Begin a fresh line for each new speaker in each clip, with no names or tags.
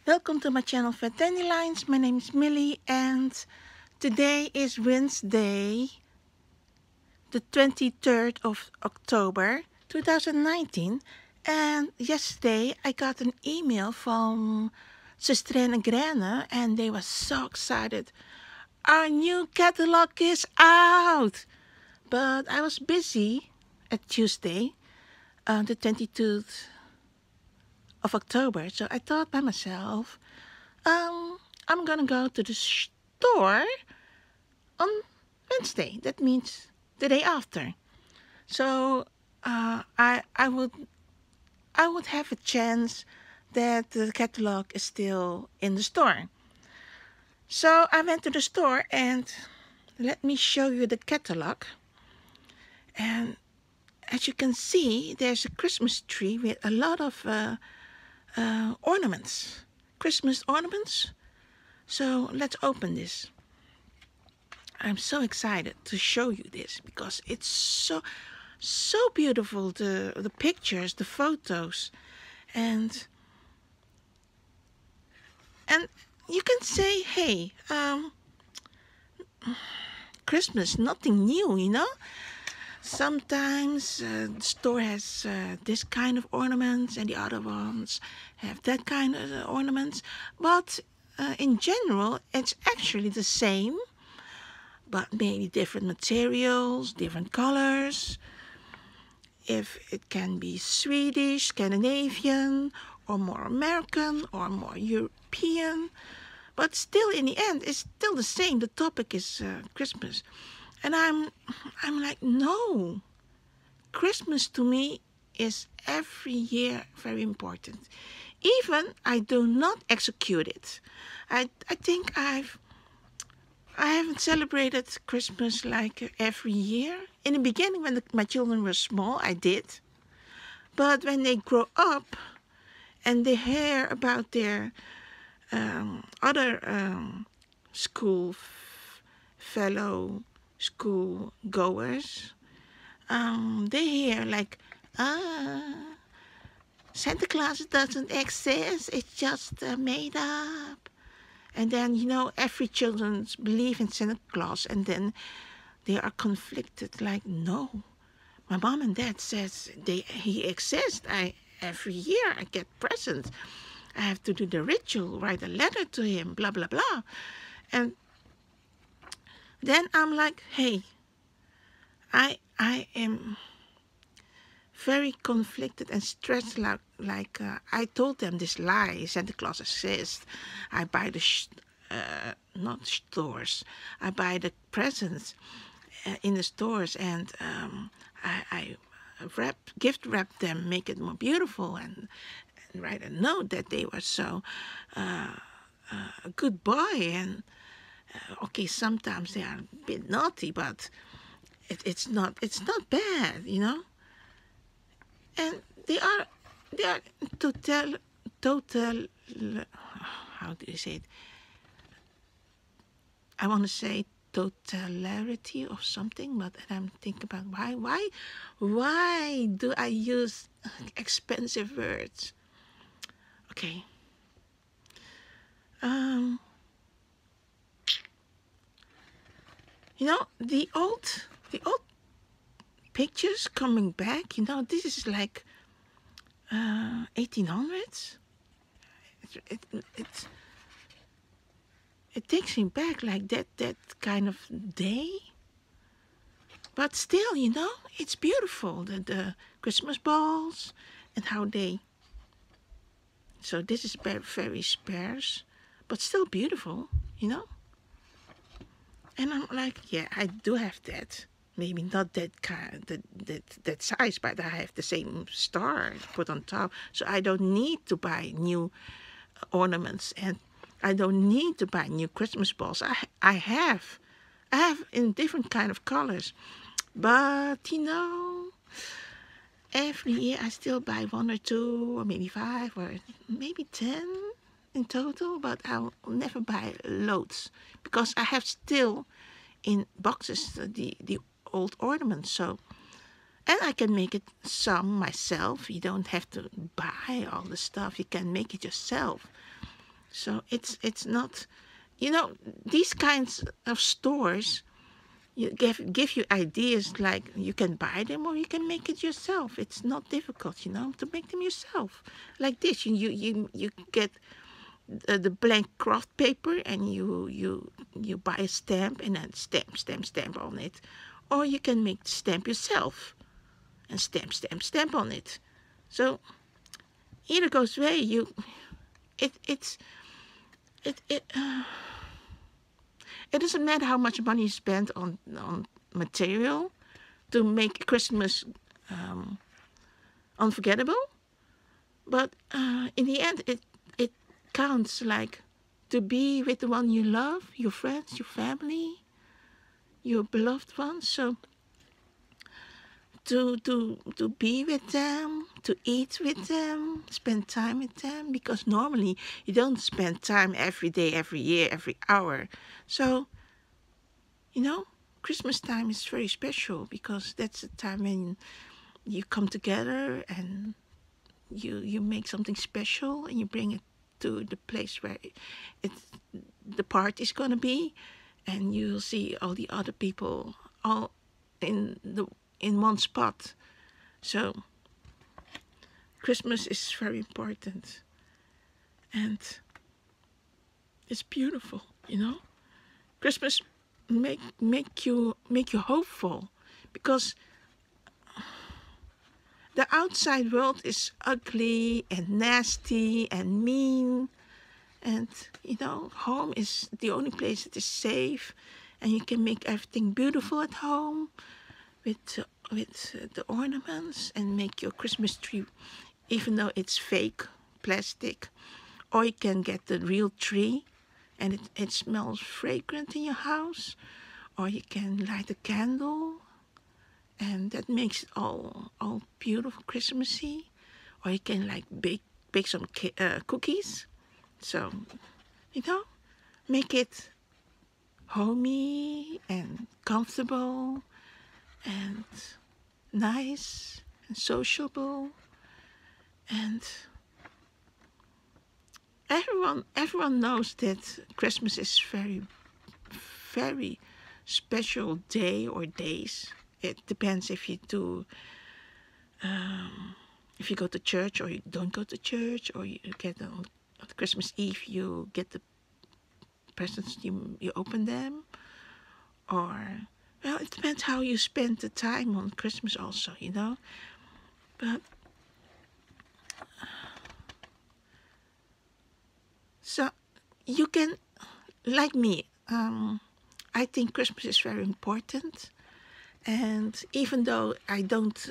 Welcome to my channel for Dandelions. My name is Millie and today is Wednesday, the 23rd of October 2019. And yesterday I got an email from Sustrine and Grene and they were so excited. Our new catalog is out! But I was busy at Tuesday, the 22nd of October, so I thought by myself, I'm gonna go to the store on Wednesday. That means the day after. So I would have a chance that the catalog is still in the store. So I went to the store and let me show you the catalog. And as you can see, there's a Christmas tree with a lot of ornaments, Christmas ornaments. So let's open this. I'm so excited to show you this because it's so beautiful, the pictures, the photos, and you can say, hey, Christmas, nothing new, you know. Sometimes the store has this kind of ornaments and the other ones have that kind of ornaments, but in general it's actually the same, but maybe different materials, different colors. If it can be Swedish, Scandinavian, or more American, or more European, but still in the end it's still the same. The topic is Christmas. And I'm like, no, Christmas to me is every year very important. Even I do not execute it. I think I haven't celebrated Christmas like every year. In the beginning, when my children were small, I did. But when they grow up and they hear about their other fellow school goers, they hear like, Santa Claus doesn't exist, it's just made up. And then, you know, every children believe in Santa Claus, and then they are conflicted, like, no, my mom and dad says he exists. Every year I get presents. I have to do the ritual, write a letter to him, blah, blah, blah. And then I'm like, hey, I am very conflicted and stressed, like I told them this lie, Santa Claus exists. I buy the not stores, I buy the presents in the stores, and I gift wrap them, make it more beautiful, and write a note that they were so a good boy. And okay, sometimes they are a bit naughty, but it's not bad, you know. And they are total, how do you say it? I want to say totality or something, but I'm thinking about why do I use expensive words? Okay. You know, the old pictures coming back, you know, this is like 1800s. It takes me back like that kind of day. But still, you know, it's beautiful, the Christmas balls and how they. So this is very sparse, but still beautiful, you know. And I'm like, yeah, I do have that. Maybe not that kind, that size, but I have the same star put on top. So I don't need to buy new ornaments, and I don't need to buy new Christmas balls. I have in different kind of colors, but you know, every year I still buy 1 or 2 or maybe 5 or maybe 10 in total, but I'll never buy loads because I have still in boxes the old ornaments. So, and I can make it some myself. You don't have to buy all the stuff. You can make it yourself. So it's not, these kinds of stores give you ideas, like you can buy them or you can make it yourself. It's not difficult, to make them yourself. Like this, you get the blank craft paper, and you buy a stamp and then stamp on it, or you can make the stamp yourself and stamp on it. So either goes way. It it's it it it doesn't matter how much money you spend on material to make Christmas unforgettable, but in the end, it counts, like to be with the one you love, your friends, your family, your beloved ones. So to be with them, to eat with them, spend time with them, because normally you don't spend time every day, every year, every hour. So, Christmas time is very special, because that's the time when you come together and you make something special, and you bring it to the place where the party's gonna be, and you'll see all the other people all in one spot. So Christmas is very important, and it's beautiful. Christmas make you hopeful, because the outside world is ugly and nasty and mean, and home is the only place that is safe, and you can make everything beautiful at home with the ornaments, and make your Christmas tree, even though it's fake plastic, or you can get the real tree, and it smells fragrant in your house, or you can light a candle, and that makes it all beautiful Christmassy, or you can bake some cookies. So make it homey and comfortable and nice and sociable, and everyone knows that Christmas is very, very special day or days. It depends if you go to church or you don't go to church, or you get on Christmas Eve you get the presents, you open them, or well, it depends how you spend the time on Christmas also, But so you can, like me, I think Christmas is very important, and even though I don't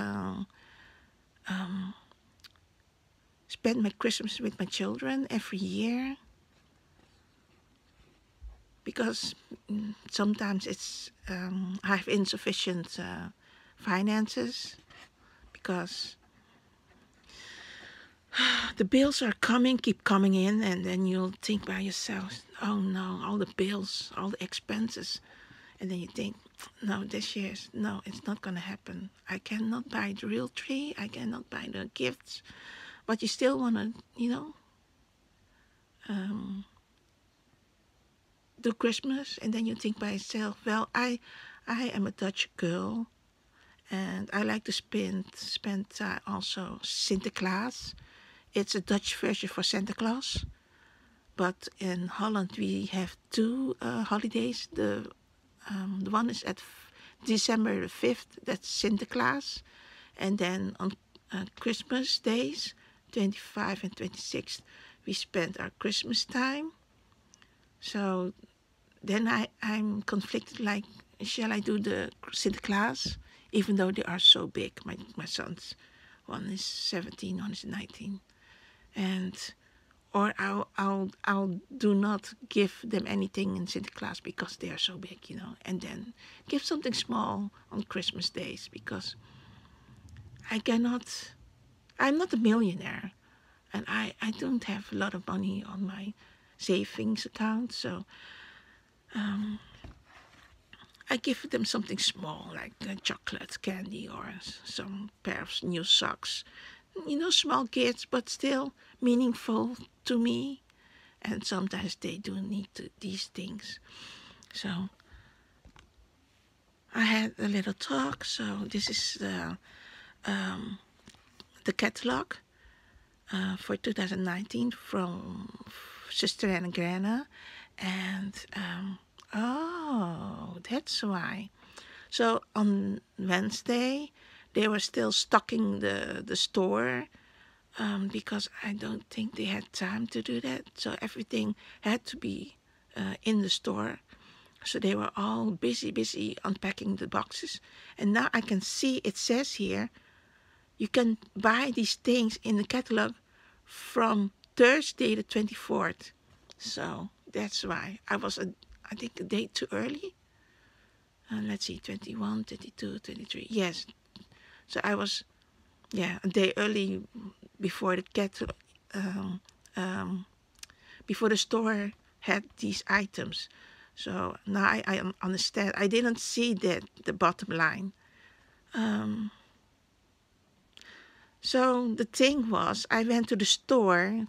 spend my Christmas with my children every year, because sometimes I have insufficient finances, because the bills keep coming in, and then you'll think by yourself, oh no, all the bills, all the expenses, and then you think, no, this year, no, it's not gonna happen. I cannot buy the real tree, I cannot buy the gifts, but you still wanna, do Christmas, and then you think by yourself, well, I am a Dutch girl, and I like to spend also Sinterklaas. It's a Dutch version for Santa Claus, but in Holland we have two holidays. The one is at December the 5th, that's Sinterklaas, and then on Christmas days, 25 and 26th, we spend our Christmas time. So then I'm conflicted, like, shall I do the Sinterklaas, even though they are so big, my sons, one is 17, one is 19, or I'll do not give them anything in Sinterklaas because they are so big, and then give something small on Christmas days, because I'm not a millionaire, and I don't have a lot of money on my savings account, so I give them something small, like chocolate, candy, or some pair of new socks. Small gifts, but still meaningful to me. and sometimes they do need these things. So I had a little talk. So this is the catalog for 2019 from Sister Anna Grana, and oh, that's why. So on Wednesday, they were still stocking the store because I don't think they had time to do that. So everything had to be in the store. So they were all busy unpacking the boxes. And now I can see it says here, you can buy these things in the catalog from Thursday the 24th. So that's why I was, I think, a day too early. Let's see, 21, 22, 23. Yes. So I was, yeah, a day early before the catalog, before the store had these items. So now I understand. I didn't see that, the bottom line. So the thing was, I went to the store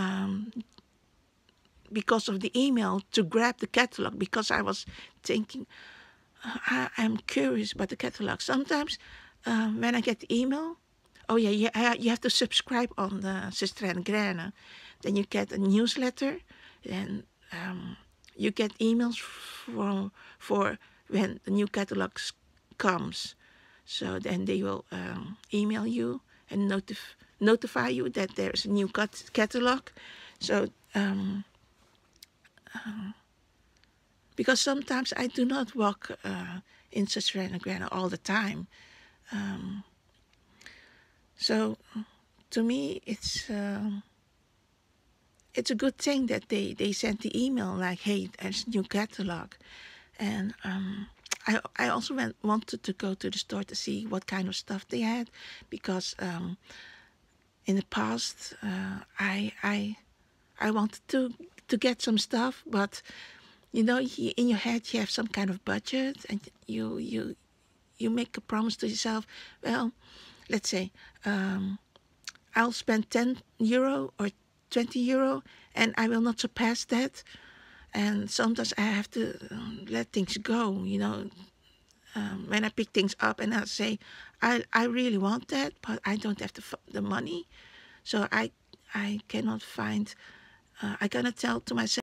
because of the email to grab the catalog, because I was thinking, I'm curious about the catalog. Sometimes when I get the email, oh yeah, you have to subscribe on the Sister Anna Grana. Then you get a newsletter, and you get emails for when the new catalog comes. So then they will email you and notify you that there's a new catalog. So because sometimes I do not walk in Sister Anna Grana all the time. So to me, it's a good thing that they sent the email like, hey, there's a new catalog. And I also wanted to go to the store to see what kind of stuff they had, because in the past I wanted to get some stuff, but you know, in your head you have some kind of budget, and you make a promise to yourself. Well, let's say I'll spend €10 or €20, and I will not surpass that. And sometimes I have to let things go, you know. When I pick things up and I say, I really want that, but I don't have the money. So I cannot find, I cannot tell to myself,